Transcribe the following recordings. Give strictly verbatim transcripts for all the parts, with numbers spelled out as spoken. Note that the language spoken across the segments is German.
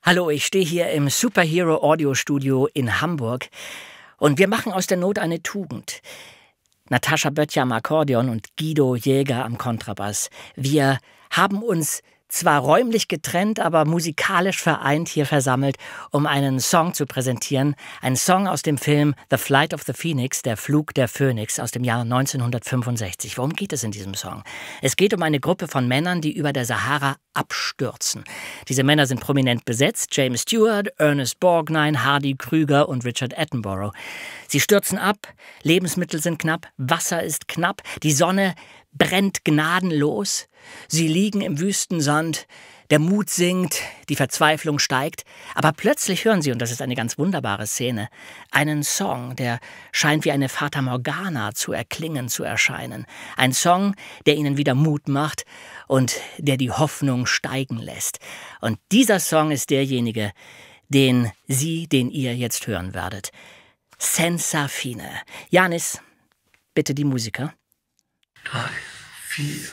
Hallo, ich stehe hier im Superhero Audio Studio in Hamburg und wir machen aus der Not eine Tugend. Natascha Böttcher am Akkordeon und Guido Jäger am Kontrabass. Wir haben uns zwar räumlich getrennt, aber musikalisch vereint hier versammelt, um einen Song zu präsentieren. Ein Song aus dem Film The Flight of the Phoenix, der Flug der Phönix aus dem Jahr neunzehnhundertfünfundsechzig. Worum geht es in diesem Song? Es geht um eine Gruppe von Männern, die über der Sahara abstürzen. Diese Männer sind prominent besetzt: James Stewart, Ernest Borgnine, Hardy Krüger und Richard Attenborough. Sie stürzen ab, Lebensmittel sind knapp, Wasser ist knapp, die Sonne brennt gnadenlos. Sie liegen im Wüstensand, der Mut sinkt, die Verzweiflung steigt. Aber plötzlich hören sie, und das ist eine ganz wunderbare Szene, einen Song, der scheint wie eine Fata Morgana zu erklingen, zu erscheinen. Ein Song, der ihnen wieder Mut macht und der die Hoffnung steigen lässt. Und dieser Song ist derjenige, den Sie, den ihr jetzt hören werdet. Senza fine. Janis, bitte die Musiker. Drei, vier.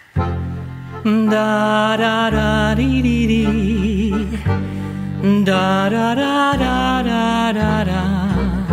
Da da da di di di. Da da da da da da da.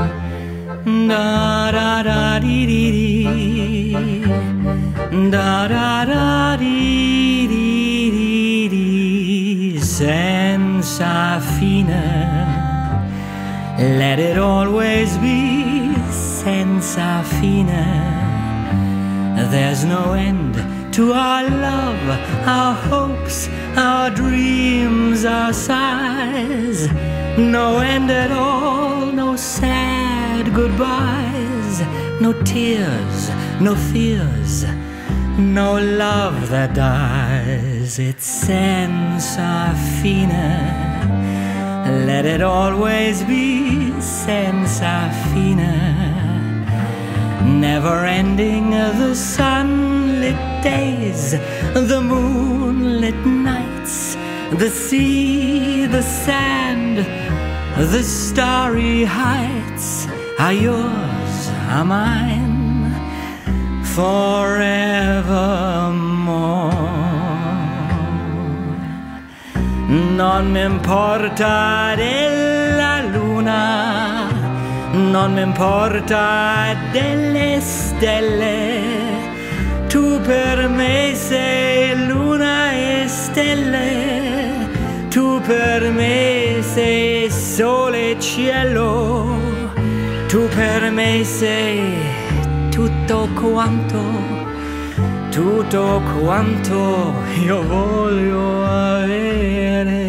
Da da da di di di. Da da da di di di di. Senza fine. Let it always be senza fine. There's no end to our love, our hopes, our dreams, our sighs. No end at all, no sad goodbyes, no tears, no fears, no love that dies. It's senza fine. Let it always be senza fine. Never ending the sunlit days, the moonlit nights, the sea, the sand, the starry heights are yours, are mine, forevermore. Non mi importa della luna, non mi importa delle stelle, tu per me sei luna e stelle, tu per me sei sole e cielo, tu per me sei tutto quanto, tutto quanto io voglio avere.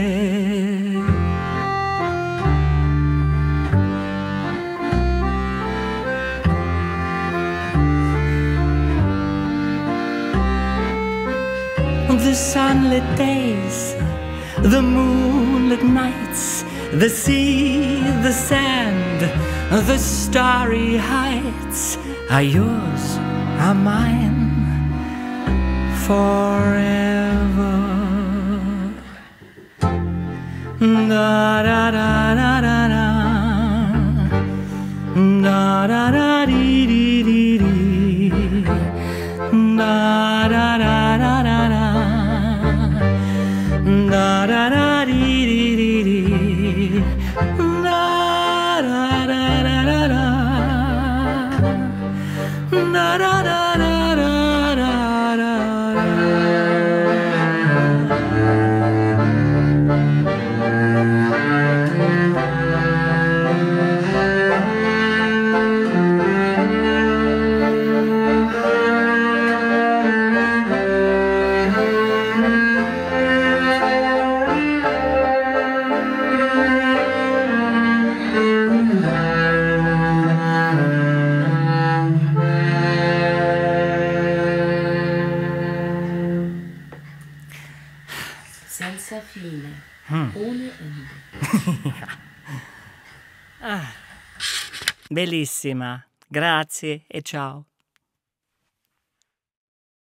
The sunlit days, the moonlit nights, the sea, the sand, the starry heights are yours, are mine, forever. Da da da da da da. Da da da dee dee dee dee. Da da da da da da. Da da da dee dee dee dee. Da da da da da da. Da da da da da da. Senza fine, hm. Ohne Ende. Ah, bellissima, grazie e ciao.